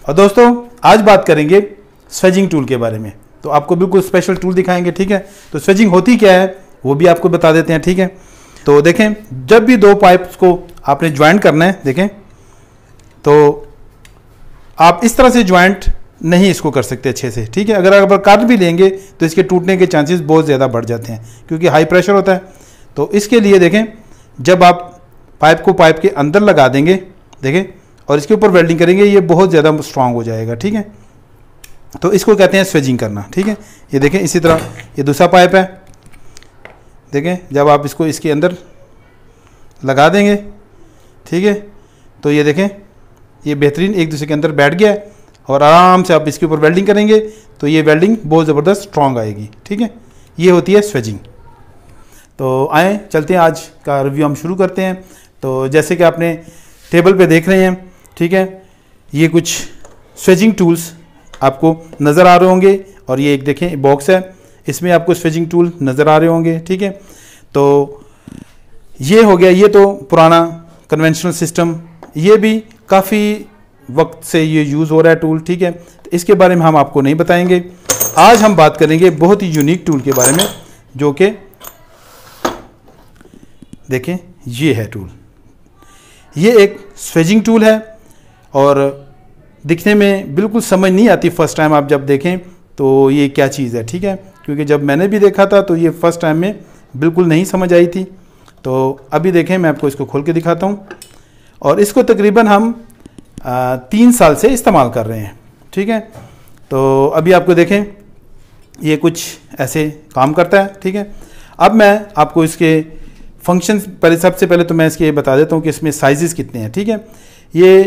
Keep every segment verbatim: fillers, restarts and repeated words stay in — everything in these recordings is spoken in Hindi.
और दोस्तों आज बात करेंगे स्वेजिंग टूल के बारे में। तो आपको बिल्कुल स्पेशल टूल दिखाएंगे, ठीक है। तो स्वेजिंग होती क्या है वो भी आपको बता देते हैं, ठीक है। तो देखें, जब भी दो पाइप्स को आपने ज्वाइंट करना है, देखें तो आप इस तरह से ज्वाइंट नहीं इसको कर सकते अच्छे से, ठीक है। अगर अगर काट भी लेंगे तो इसके टूटने के चांसेस बहुत ज़्यादा बढ़ जाते हैं क्योंकि हाई प्रेशर होता है। तो इसके लिए देखें, जब आप पाइप को पाइप के अंदर लगा देंगे, देखें, और इसके ऊपर वेल्डिंग करेंगे, ये बहुत ज़्यादा स्ट्रांग हो जाएगा, ठीक है। तो इसको कहते हैं स्वेजिंग करना, ठीक है। ये देखें, इसी तरह ये दूसरा पाइप है, देखें, जब आप इसको इसके अंदर लगा देंगे, ठीक है, तो ये देखें ये बेहतरीन एक दूसरे के अंदर बैठ गया है और आराम से आप इसके ऊपर वेल्डिंग करेंगे तो ये वेल्डिंग बहुत ज़बरदस्त स्ट्रांग आएगी, ठीक है। ये होती है स्वेजिंग। तो आए चलते हैं, आज का रिव्यू हम शुरू करते हैं। तो जैसे कि आपने टेबल पे देख रहे हैं, ठीक है, ये कुछ स्वेजिंग टूल्स आपको नज़र आ रहे होंगे और ये एक देखें बॉक्स है, इसमें आपको स्वेजिंग टूल नज़र आ रहे होंगे, ठीक है। तो ये हो गया, ये तो पुराना कन्वेंशनल सिस्टम, ये भी काफ़ी वक्त से ये यूज़ हो रहा है टूल, ठीक है। तो इसके बारे में हम आपको नहीं बताएंगे। आज हम बात करेंगे बहुत ही यूनिक टूल के बारे में, जो कि देखें ये है टूल। ये एक स्वेजिंग टूल है और दिखने में बिल्कुल समझ नहीं आती फर्स्ट टाइम आप जब देखें तो ये क्या चीज़ है, ठीक है। क्योंकि जब मैंने भी देखा था तो ये फर्स्ट टाइम में बिल्कुल नहीं समझ आई थी। तो अभी देखें, मैं आपको इसको खोल के दिखाता हूँ और इसको तकरीबन हम आ, तीन साल से इस्तेमाल कर रहे हैं, ठीक है। तो अभी आपको देखें ये कुछ ऐसे काम करता है, ठीक है। अब मैं आपको इसके फंक्शंस, पहले सबसे पहले तो मैं इसके बता देता हूँ कि इसमें साइजेस कितने हैं, ठीक है। ये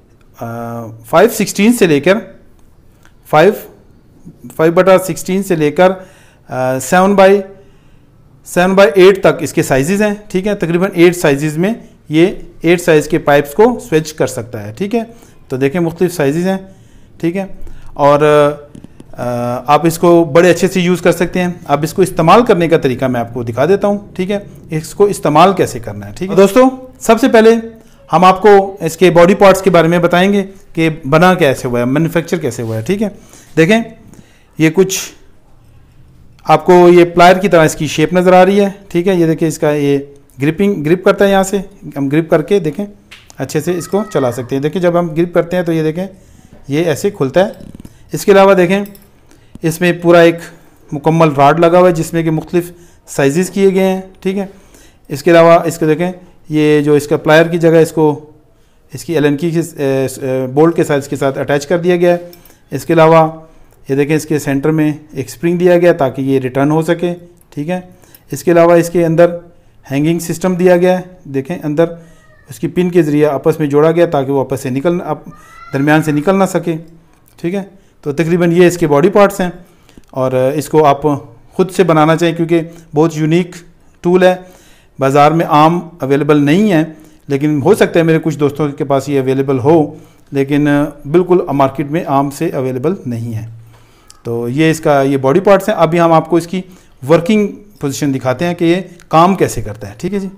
फाइव सिक्सटीन से लेकर फाइव फाइव बटा सिक्सटीन से लेकर seven by seven by eight तक इसके साइजेस हैं, ठीक है। तकरीबन एट साइजेस में ये एट साइज़ के पाइप्स को स्विच कर सकता है, ठीक है। तो देखें मुख्तलिफ साइजेस हैं, ठीक है। और आ, आप इसको बड़े अच्छे से यूज़ कर सकते हैं। अब इसको इस्तेमाल करने का तरीका मैं आपको दिखा देता हूँ, ठीक है। इसको इस्तेमाल कैसे करना है, ठीक है। दोस्तों सबसे पहले हम आपको इसके बॉडी पार्ट्स के बारे में बताएंगे कि बना कैसे हुआ है, मैन्युफैक्चर कैसे हुआ है, ठीक है। देखें ये कुछ आपको ये प्लायर की तरह इसकी शेप नज़र आ रही है, ठीक है। ये देखिए इसका ये ग्रिपिंग ग्रिप करता है, यहाँ से हम ग्रिप करके देखें अच्छे से इसको चला सकते हैं। देखिए जब हम ग्रिप करते हैं तो ये देखें ये ऐसे खुलता है। इसके अलावा देखें इसमें पूरा एक मुकम्मल रॉड लगा हुआ है जिसमें कि मुख्तलिफ साइजेस किए गए हैं, ठीक है। इसके अलावा इसको देखें, ये जो इसका प्लायर की जगह इसको इसकी एलन की बोल्ट के साथ इसके साथ अटैच कर दिया गया है। इसके अलावा ये देखें इसके सेंटर में एक स्प्रिंग दिया गया ताकि ये रिटर्न हो सके, ठीक है। इसके अलावा इसके अंदर हैंगिंग सिस्टम दिया गया है, देखें अंदर उसकी पिन के ज़रिए आपस में जोड़ा गया ताकि वो आपस से निकल आप दरमियान से निकल ना सके, ठीक है। तो तकरीबन ये इसके बॉडी पार्ट्स हैं और इसको आप ख़ुद से बनाना चाहिए क्योंकि बहुत यूनिक टूल है, बाज़ार में आम अवेलेबल नहीं है। लेकिन हो सकता है मेरे कुछ दोस्तों के पास ये अवेलेबल हो, लेकिन बिल्कुल मार्केट में आम से अवेलेबल नहीं है। तो ये इसका ये बॉडी पार्ट्स हैं। अभी हम आपको इसकी वर्किंग पोजीशन दिखाते हैं कि ये काम कैसे करता है, ठीक है जी।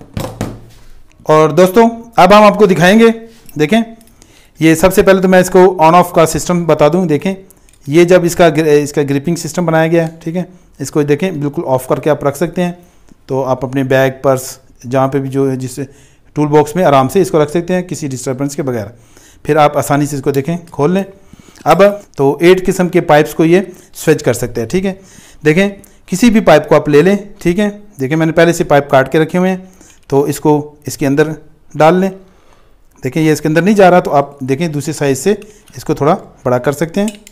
और दोस्तों अब हम आपको दिखाएंगे, देखें ये सबसे पहले तो मैं इसको ऑन ऑफ का सिस्टम बता दूं। देखें ये जब इसका इसका ग्रिपिंग सिस्टम बनाया गया है, ठीक है, इसको देखें बिल्कुल ऑफ करके आप रख सकते हैं। तो आप अपने बैग पर्स जहाँ पे भी जो है जिस टूल बॉक्स में आराम से इसको रख सकते हैं किसी डिस्टर्बेंस के बगैर। फिर आप आसानी से इसको देखें खोल लें। अब तो एट किस्म के पाइप्स को ये स्विच कर सकते हैं, ठीक है। देखें किसी भी पाइप को आप ले लें, ठीक है। देखें मैंने पहले से पाइप काट के रखे हुए हैं, तो इसको इसके अंदर डाल लें। देखें ये इसके अंदर नहीं जा रहा तो आप देखें दूसरी साइड से इसको थोड़ा बड़ा कर सकते हैं।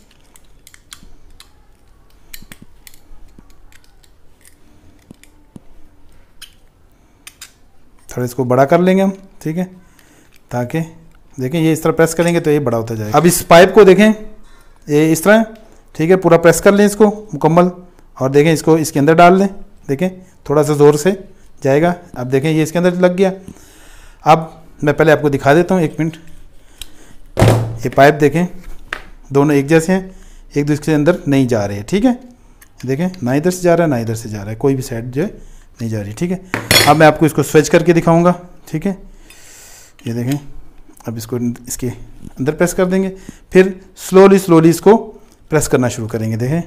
थोड़ा इसको बड़ा कर लेंगे हम, ठीक है, ताकि देखें ये इस तरह प्रेस करेंगे तो ये बड़ा होता जाएगा। अब इस पाइप को देखें ये इस तरह, ठीक है, पूरा प्रेस कर लें इसको मुकम्मल और देखें इसको इसके अंदर डाल लें। देखें थोड़ा सा ज़ोर से जाएगा। अब देखें ये इसके अंदर लग गया। अब मैं पहले आपको दिखा देता हूँ, एक मिनट। ये पाइप देखें दोनों एक जैसे हैं, एक दूसरे के अंदर नहीं जा रहे हैं, ठीक है। देखें ना इधर से जा रहा है ना इधर से जा रहा है, कोई भी साइड जो है नहीं जा रही, ठीक है। अब मैं आपको इसको स्विच करके दिखाऊंगा, ठीक है। ये देखें अब इसको इसके अंदर प्रेस कर देंगे, फिर स्लोली स्लोली इसको प्रेस करना शुरू करेंगे। देखें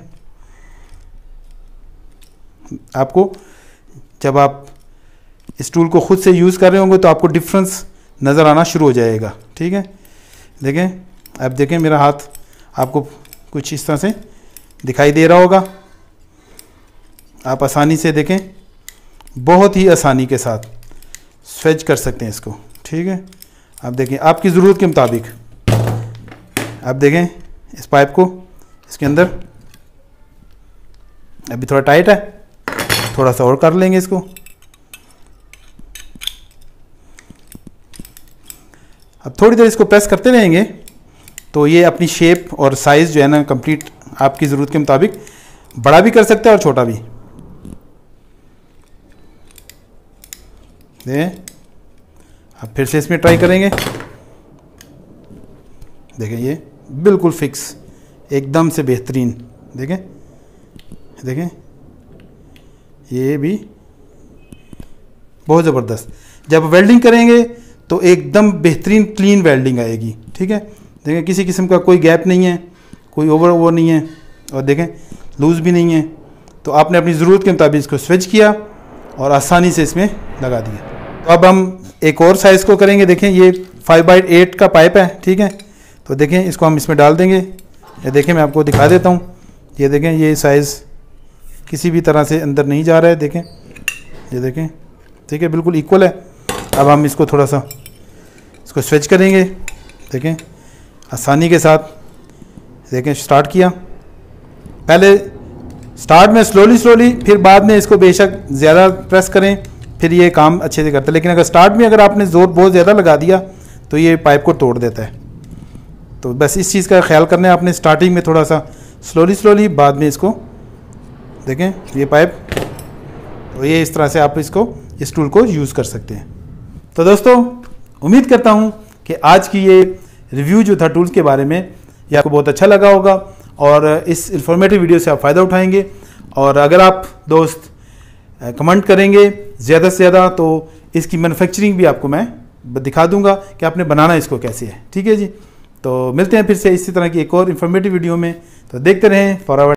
आपको जब आप इस टूल को खुद से यूज़ कर रहे होंगे तो आपको डिफरेंस नज़र आना शुरू हो जाएगा। ठीक है, देखें अब देखें मेरा हाथ आपको कुछ इस तरह से दिखाई दे रहा होगा। आप आसानी से देखें, बहुत ही आसानी के साथ स्वेच कर सकते हैं इसको। ठीक है, आप देखें आपकी ज़रूरत के मुताबिक आप देखें इस पाइप को इसके अंदर, अभी थोड़ा टाइट है, थोड़ा सा और कर लेंगे इसको। अब थोड़ी देर इसको प्रेस करते रहेंगे तो ये अपनी शेप और साइज़ जो है ना कंप्लीट आपकी ज़रूरत के मुताबिक बड़ा भी कर सकते हैं और छोटा भी। देखें अब फिर से इसमें ट्राई करेंगे। देखें ये बिल्कुल फिक्स, एकदम से बेहतरीन। देखें देखें ये भी बहुत ज़बरदस्त। जब वेल्डिंग करेंगे तो एकदम बेहतरीन क्लीन वेल्डिंग आएगी। ठीक है, देखें किसी किस्म का कोई गैप नहीं है, कोई ओवर वो नहीं है, और देखें लूज़ भी नहीं है। तो आपने अपनी ज़रूरत के मुताबिक इसको स्विच किया और आसानी से इसमें लगा दिया। तो अब हम एक और साइज़ को करेंगे। देखें ये फाइव बाई एट का पाइप है। ठीक है, तो देखें इसको हम इसमें डाल देंगे। ये देखें मैं आपको दिखा देता हूँ, ये देखें ये साइज़ किसी भी तरह से अंदर नहीं जा रहा है। देखें ये देखें, ठीक है बिल्कुल इक्वल है। अब हम इसको थोड़ा सा इसको स्विच करेंगे। देखें आसानी के साथ, देखें स्टार्ट किया, पहले स्टार्ट में स्लोली स्लोली, फिर बाद में इसको बेशक ज़्यादा प्रेस करें, फिर ये काम अच्छे से करता है। लेकिन अगर स्टार्ट में अगर आपने ज़ोर बहुत ज़्यादा लगा दिया तो ये पाइप को तोड़ देता है। तो बस इस चीज़ का ख्याल करना है आपने, स्टार्टिंग में थोड़ा सा स्लोली स्लोली, बाद में इसको देखें ये पाइप, तो ये इस तरह से आप इसको इस टूल को यूज़ कर सकते हैं। तो दोस्तों उम्मीद करता हूँ कि आज की ये रिव्यू जो था टूल्स के बारे में ये आपको बहुत अच्छा लगा होगा और इस इंफॉर्मेटिव वीडियो से आप फ़ायदा उठाएंगे। और अगर आप दोस्त कमेंट करेंगे ज़्यादा से ज़्यादा तो इसकी मैन्युफैक्चरिंग भी आपको मैं दिखा दूंगा कि आपने बनाना इसको कैसे है। ठीक है जी, तो मिलते हैं फिर से इसी तरह की एक और इन्फॉर्मेटिव वीडियो में। तो देखते रहें फॉरवर्ड।